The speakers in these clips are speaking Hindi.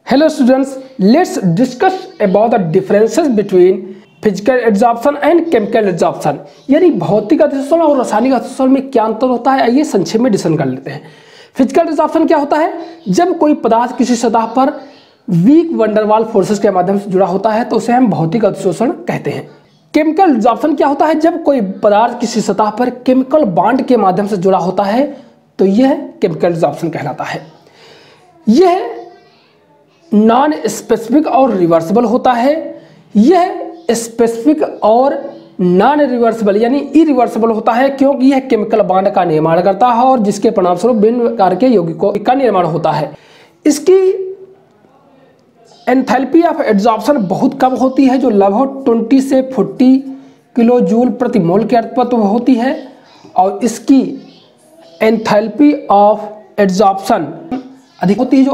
Hello students, let's discuss about the differences between physical adsorption and chemical adsorption। यानी भौतिक अतिशोषण और रासायनिक अतिशोषण में क्या अंतर होता है, आइए संक्षेप में डिस्कस कर लेते हैं। फिजिकल एड्सॉर्प्शन क्या होता है? जब कोई पदार्थ किसी सतह पर वीक वंडरवाल फोर्सेस के माध्यम से जुड़ा होता है तो उसे हम भौतिक अतिशोषण कहते हैं। केमिकल एड्सॉर्प्शन क्या होता है? जब कोई पदार्थ किसी सतह पर केमिकल बॉन्ड के माध्यम से जुड़ा होता है तो यह केमिकल एड्सॉर्प्शन कहलाता है। यह नॉन स्पेसिफिक और रिवर्सिबल होता है। यह स्पेसिफिक और नॉन रिवर्सिबल यानी इरिवर्सिबल होता है क्योंकि यह केमिकल बॉन्ड का निर्माण करता है और जिसके परिणामस्वरूप भिन्न प्रकार के यौगिकों का निर्माण होता है। इसकी एंथैल्पी ऑफ एड्सॉर्प्शन बहुत कम होती है, जो लगभग 20 से 40 किलो जूल प्रति मोल के अर्थ पर होती है, और इसकी एंथैल्पी ऑफ एड्सॉर्प्शन अधिक होती है, जो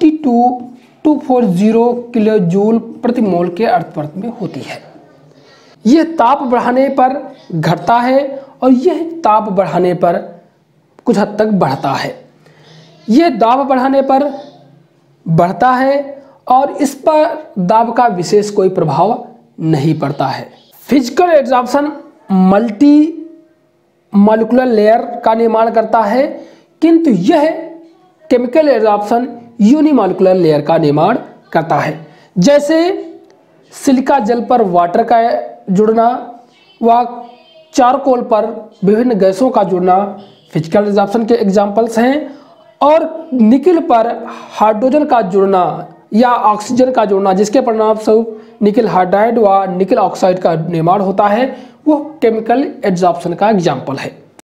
82,240 किलो जूल प्रति मोल के अर्थ में होती है। यह ताप बढ़ाने पर घटता है और यह ताप बढ़ाने पर कुछ हद तक बढ़ता है। यह दाब बढ़ाने पर बढ़ता है और इस पर दाब का विशेष कोई प्रभाव नहीं पड़ता है। Physical adsorption multi molecular layer का निर्माण करता है, किंतु यह केमिकल एड्सॉर्प्शन यूनिमॉलिक्यूलर लेयर का निर्माण करता है। जैसे सिलिका जल पर वाटर का जुड़ना व चारकोल पर विभिन्न गैसों का जुड़ना फिजिकल एड्सॉर्प्शन के एग्जाम्पल्स हैं, और निकिल पर हाइड्रोजन का जुड़ना या ऑक्सीजन का जुड़ना जिसके परिणामस्वरूप निकिल हाइड्राइड व निकिल ऑक्साइड का निर्माण होता है, वो केमिकल एड्सॉर्प्शन का एग्जाम्पल है।